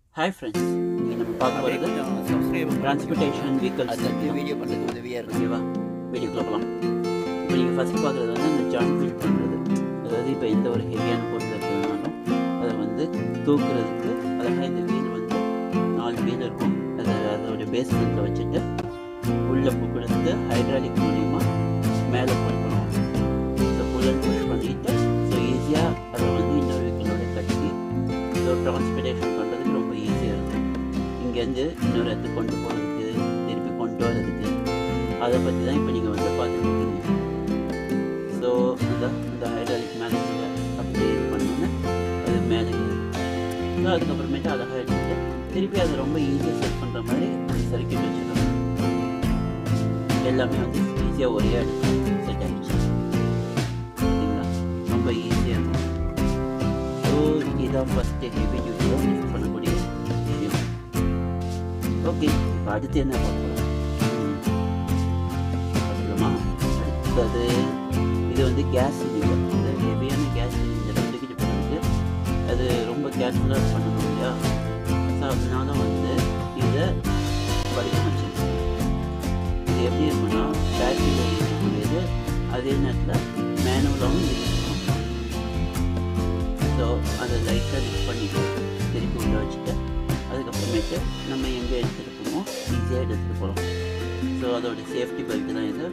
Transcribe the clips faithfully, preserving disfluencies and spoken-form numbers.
Hi friends, இன்னைக்கு நம்ம பார்க்க போகிறது டிரான்ஸ்போர்ட்டேஷன் வெஹிக்கல்ஸ் வீடியோ பண்ணுறது உதவியாக இருக்கு. ஓகேவா? வீடியோக்குள்ள போகலாம். இப்போ நீங்கள் ஃபஸ்ட்டு பார்க்குறது வந்து அந்த ஜாயிண்ட் வீல் பண்ணுறது. அதாவது இப்போ எந்த ஒரு ஹெவியான பொருள் இருக்கிறதுனாலும் அதை வந்து தூக்குறதுக்கு அழகாக இந்த வீல் வந்து நாலு வீல் இருக்கும். அதை அதோடைய பேஸ்மெண்ட்டில் வச்சுட்டு உள்ளே கொடுத்து ஹைட்ராலிக் மூலிமா மேலே புல் பண்ணுவோம். ஸோ புல் அண்ட் புஷ் பண்ணிவிட்டு ஸோ ஈஸியாக அதை வந்து இன்னொரு வெஹிக்கிளோட கட்டி ஸோ டிரான்ஸ்போர்ட்டேஷன் பண்ணுறதுக்கு ரொம்ப ஈஸியாக இருக்கும். இங்கேருந்து இன்னொரு இடத்துக்கு கொண்டு போகிறதுக்கு திருப்பி கொண்டு வரதுக்கு அதை பற்றி தான் இப்போ நீங்கள் வந்து பார்த்துட்டு இருக்கீங்க. ஸோ அந்த இந்த ஹைட்ராலிக் மேலே அப்படி இது பண்ணோன்னே அது மேலே ஸோ அதுக்கப்புறமேட்டு அழகாக எடுத்துட்டு திருப்பி அதை ரொம்ப ஈஸியாக செட் பண்ணுற மாதிரி அந்த சர்க்கியூட் வச்சுருக்காங்க. எல்லாமே வந்து ஈஸியாக ஒரே இடத்துல செட் ஆகிடுச்சு. சரிங்களா? ரொம்ப ஈஸியாக இருக்கும். ஸோ இதான் ஃபஸ்ட்டு ஹெவி டியூட்டியாக யூஸ் பண்ணக்கூடிய விஷயம். ஓகே, இப்போ அடுத்து என்ன பார்க்கலாம் பார்த்துக்கலாமா? அடுத்தது இது வந்து கேஸ் சிலிண்டர். இந்த ஹெவியான கேஸ் சிலிண்டரை தூக்கிட்டு போகிறதுக்கு அது ரொம்ப கேர்ஃபுல்லாக பண்ணணும் இல்லையா? ஸோ அதனால வந்து இதை படிக்க வச்சுருக்கேன். இது எப்படி இருக்குன்னா பேட்டரியில் இருக்கக்கூடியது அதே நேரத்தில் மேனுவலாகவும் இருக்கும். ஸோ அதை லைட்டாக லிஃப்ட் பண்ணிட்டு திருப்பி உள்ள வச்சுட்டு அதுக்கப்புறமேட்டு நம்ம எங்கே எடுத்துகிட்டு போவோம் ஈஸியாக எடுத்துகிட்டு போகலாம். ஸோ அதோட சேஃப்டி பெல்ட்டு தான் இது.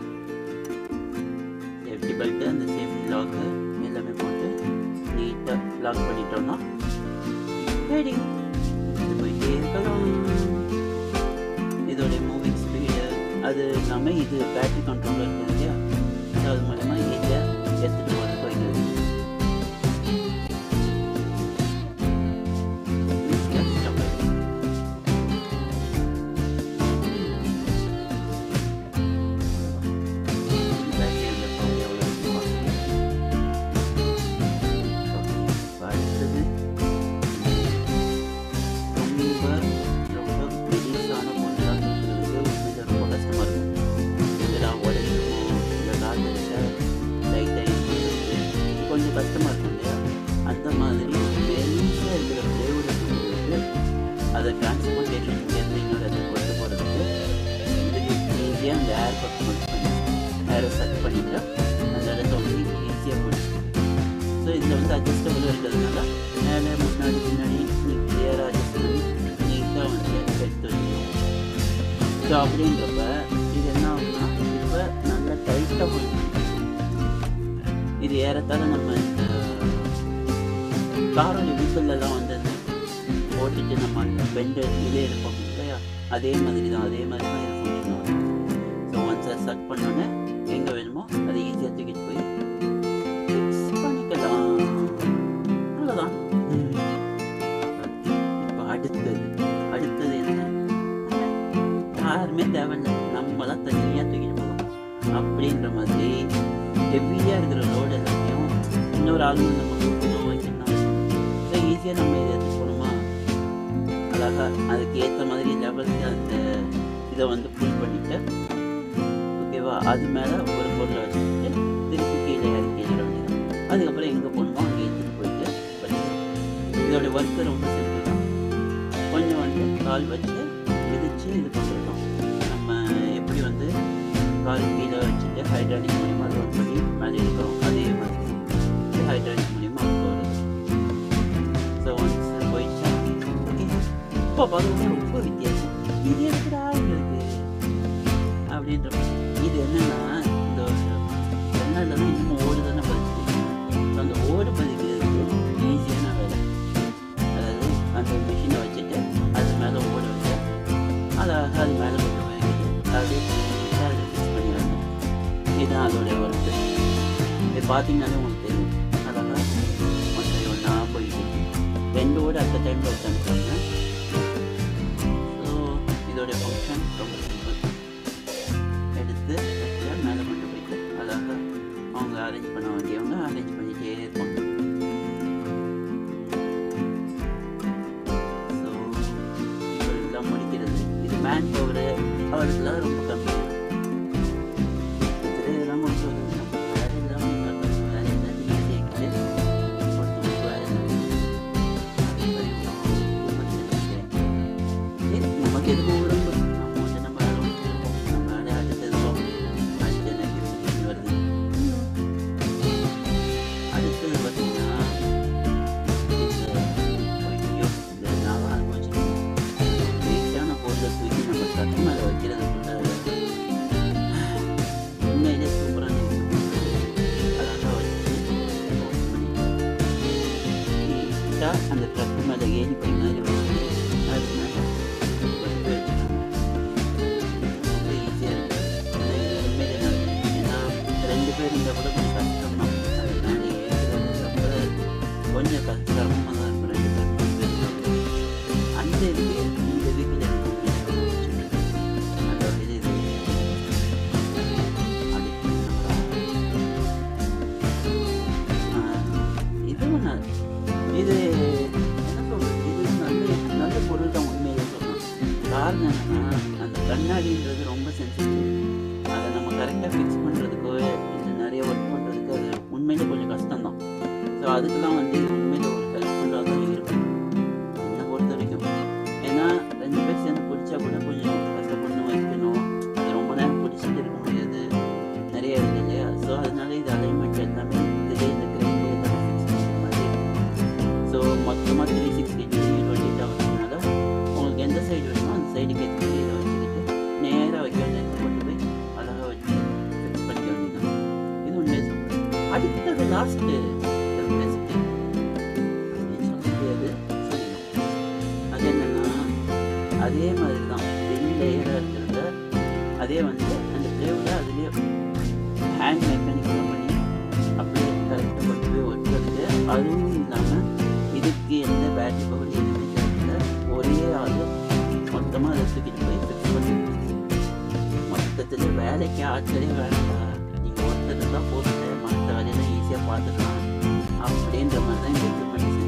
சேஃப்டி பெல்ட்டு அந்த சேஃப்டி லாக்கு எல்லாமே போட்டு நீட்டாக லாக் பண்ணிட்டோம்னா ரெடி. இது போயிட்டே இருக்கலாம். இதோடைய மூவிங் ஸ்பீடு அது இல்லாமல் இது பேட்டரி கண்ட்ரோலில் இருக்குது இல்லையா? ஸோ அது மூலமாக ஈஸியாக எடுத்துகிட்டு போகிறது போய்க்கிறது. கொஞ்சம் கஷ்டமாக இருக்கும் இல்லையா? அந்த மாதிரி மெலிசாக இருக்கிற ஃப்ளேவர் இருக்கிறது அதை டிரான்ஸ்போர்ட்டேஷன் இங்கேருந்து இன்னொரு இடத்துக்கு கொண்டு போகிறதுக்கு இதுக்கு ஈஸியாக அந்த ஏர் பக்கம் யூஸ் பண்ணி ஏரை செட் பண்ணிவிட்டு அந்த இடத்த வந்து ஈஸியாக பிடிச்சிருக்கு. ஸோ இதில் வந்து அட்ஜஸ்டபுளாக இருக்கிறதுனால மேலே முன்னாடி பின்னாடி கிளியராக அட்ஜஸ்ட் பண்ணி நீட்டாக வந்து எடுத்து வச்சுருவோம். ஸோ அப்படின்றப்ப இது என்ன ஆகுதுன்னா இப்போ நல்லா டைட்டாக போயிடுச்சு. இது ஏறத்தாழ நம்ம இந்த காரோட வீக்கல்லாம் வந்து போட்டுட்டு நம்ம அந்த பெண்டு இதே இருப்போம் இல்லையா? அதே மாதிரி தான் அதே மாதிரி தான் இது ஃபங்க்ஷன் ஆகும். ஸோ ஒன்ஸ் அதை செட் பண்ணோன்னே எங்கே வேணுமோ அதை ஈஸியாக தூக்கிட்டு போய் ஃபிக்ஸ் பண்ணிக்கலாம். அவ்வளோதான். இப்போ அடுத்தது அடுத்தது என்ன? யாருமே தேவையில்லை, நம்ம தான் தனியாக தூக்கிட்டு போகலாம் அப்படின்ற மாதிரி ஹெவியாக இருக்கிற லோடு எல்லாத்தையும் இன்னொரு ஆள் நம்ம கொடுக்கணும் வைக்கணும். ஸோ ஈஸியாக நம்ம இதை எடுத்து போகணுமா அழகாக அதுக்கு ஏற்ற மாதிரி லெவலுக்கு அந்த இதை வந்து புல் பண்ணிவிட்டு ஓகேவா அது மேலே ஒரு பொருளை வச்சுக்கிட்டு திருப்பி கீழே இறக்கி ஏற வேண்டியது. அதுக்கப்புறம் எங்கே போகணுமோ அங்கே எடுத்துகிட்டு போயிட்டு பண்ணிக்கலாம். இதோடைய ஒர்க்கு ரொம்ப சிம்பிள் தான். கொஞ்சம் வந்து கால் வச்சு மிதித்து இது பண்ணிருக்கோம். நம்ம எப்படி வந்து கால் கீழே வச்சுட்டு ஹைட்ராலிக் மூலிமா லோட் பண்ணி மேலே இருக்கிறோம் அதே மாதிரி ஹைட்ராலிக் மூலிமா போகிறது. ஸோ ஒன்ஸ் போயிடுச்சா ஓகே. இப்போ பார்க்குறது ரொம்ப வித்தியாசம். இது எதுக்குடா இருக்கு அப்படின்ற இது என்னென்னா இந்த சென்னையில் தான் இன்னும் ஓடு தானே பதிச்சு. ஸோ அந்த ஓடு பதிக்கிறதுக்கு ஈஸியான வேலை. அதாவது அந்த மிஷினை வச்சுட்டு அது மேலே ஓடு வச்சு அழகாக அது மேலே கொண்டு போய்க்கிட்டு அப்படியே அதை ஃபிக்ஸ் பண்ணிடுறாங்க. இதுதான் அதோடைய ஒர்க்கு. இது பார்த்தீங்கன்னாலே உங்களுக்கு தெரியும். அழகாக ஒன்றை ஒன்றா போயிட்டு ரெண்டு ஓடு அட் டைமில் வச்சு அனுப்புறாங்க. ஸோ இதோடைய ஃபங்க்ஷன் ரொம்ப சிம்பிள். எடுத்து வச்சு மேலே கொண்டு போயிட்டு அழகாக அவங்க அரேஞ்ச் பண்ண வேண்டியவங்க அரேஞ்ச் பண்ணிகிட்டே இருப்பாங்க. ஸோ இதெல்லாம் முடிக்கிறது இது மேன் பவரு அவருக்குலாம் ரொம்ப கம்மி. இதெல்லாம் முடிச்சு வேறு இல்லாமல் வேறு எல்லாத்தையும் ஈஸியாகிட்டு ஒருத்தவங்களுக்கு வேறு என்ன மேலே ஏணி பை மாதிரி வச்சு அது மேலே கொண்டு போய் வச்சுருக்காங்க. ரொம்ப ஈஸியாக இருக்குது. ஆனால் இது உண்மையிலே நல்லது. ஏன்னா ரெண்டு பேர் இருந்தால் கூட கொஞ்சம் கஷ்டம் தான். அது மேலே ஏற்றுறதுன்றப்ப கொஞ்சம் கஷ்ட சிரமமாக தான் இருக்கும். ரெண்டு பேர் மூணு பேர் இருந்தாலும் அந்த இதுக்கு இந்த வீட்டில் எனக்கு உண்மையிலே ரொம்ப பிடிச்சிருக்கு. நல்ல ஒரு இது இது அதுக்கு நம்ம இதுவும் ந- இது என்ன சொல்றது, இது நல்ல நல்ல பொருள் தான் உண்மையிலே சொல்லலாம். காரணம் என்னன்னா அந்த கண்ணாடின்றது ரொம்ப சென்சிட்டிவ். அதை நம்ம கரெக்டாக ஃபிக்ஸ் பண்ணுறதுக்கோ இல்லை நிறைய ஒர்க் பண்ணுறதுக்கு அது உண்மையிலே கொஞ்சம் கஷ்டம்தான். ஸோ அதுக்கெல்லாம் வந்து இது உண்மையிலே ஒரு ஹெல்ப்ஃபுல்லாக தான் இருக்கும் என்னை பொறுத்த வரைக்கும். ஏன்னா ரெண்டு பேர் சேர்ந்து பிடிச்சா கூட கொஞ்சம் கஷ்டப்படணும், வைக்கணும், அது ரொம்ப நேரம் பிடிச்சிட்டு இருக்க முடியாது, நிறைய இருக்கு இல்லையா. ஸோ அதனால இது அலைன்மெண்ட் எல்லாமே இதுலேயே இந்த கிரைண்ட்லேயே எல்லாமே ஃபிக்ஸ் பண்ணுற மாதிரி இருக்கும். ஸோ மொத்தமாக த்ரீ சிக்ஸ்டி டிகிரி ரொட்டேட் ஆகுறதுனால உங்களுக்கு எந்த சைடு வேணுமோ அந்த சைடுக்கு ஏற்ற மாதிரி இதை வச்சுக்கிட்டு நேராக வைக்க வேண்டியது கொண்டு போய் அழகாக வச்சு ஃபிக்ஸ் பண்ணிக்க வேண்டியது. இது உண்மையை சொல்கிறேன். அடுத்தது லாஸ்ட்டு ரெசிபி அப்படின்னு சொல்ல முடியாது, சொல்லிடும். அது என்னென்னா அதே மாதிரி தான் ரெண்டு லேயராக இருக்கிறத அதே வந்து அந்த ப்ளேவில் அதுலேயே ஹேண்ட் மெக்கானிக்கலாக பண்ணி அப்படியே கரெக்டாக கொண்டு போய் ஒட்டுறது. அதுவும் இல்லாமல் இதுக்கு எந்த பேட்டரி பவர் எதுவுமே தேவையில்லை. ஒரே ஆள் மொத்தமாக அதை தூக்கிட்டு போய் ஃபிக்ஸ் பண்ணி மொத்தத்தில் வேலைக்கு ஆட்களே வேண்டாம், நீங்கள் ஒருத்தர் தான் போட்டு மற்ற வேலையெல்லாம் ஈஸியாக பார்த்துக்கலாம் அப்படின்ற மாதிரி தான் இந்த எக்யூப்மெண்ட்